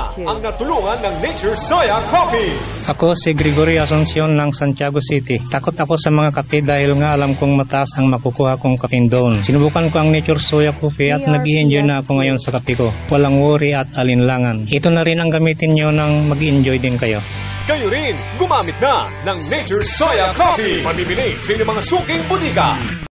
na ang natulungan ng Nature Soya Coffee. Ako si Gregory Asuncion ng Santiago City. Takot ako sa mga kape dahil nga alam kong mataas ang makukuha kong caffeine doon. Sinubukan ko ang Nature Soya Coffee at nag-i-enjoy na ako ngayon sa kape ko. Walang worry at alinlangan. Ito na rin ang gamitin nyo nang mag-enjoy din kayo. Kayo rin, gumamit na ng Nature Soya Coffee. Pamimili sa inyong mga suking bodega.